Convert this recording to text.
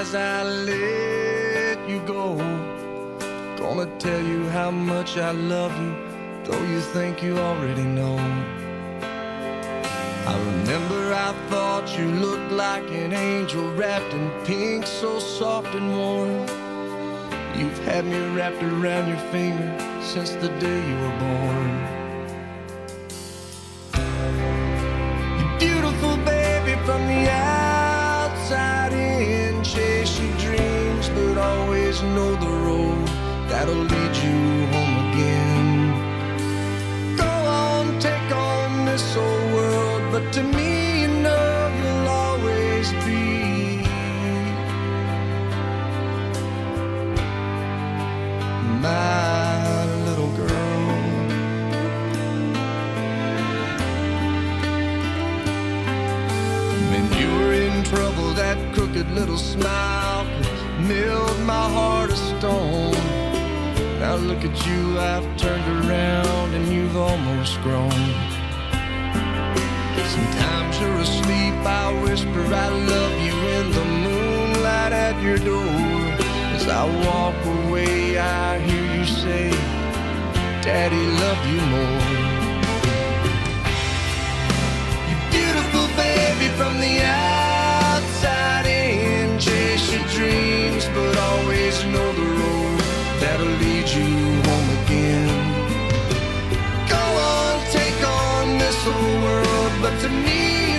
as I let you go. Gonna tell you how much I love you, though you think you already know. I remember I thought you looked like an angel wrapped in pink, so soft and warm. You've had me wrapped around your finger since the day you were born. You're beautiful, baby, from the outside in. Chase your dreams, but always know the road that'll lead you home again. Go on, take on this old world, but to me, you know you'll always be my little girl. When you were in trouble, that crooked little smile milled my heart of stone. Now look at you, I've turned around and you've almost grown. Sometimes you're asleep, I whisper I love you in the moonlight at your door. As I walk away, I hear you say, Daddy, love you more. You're beautiful, baby, from the outside in. Chase your dreams, but always know the road that'll lead you home again. Go on, take on this whole world, but to me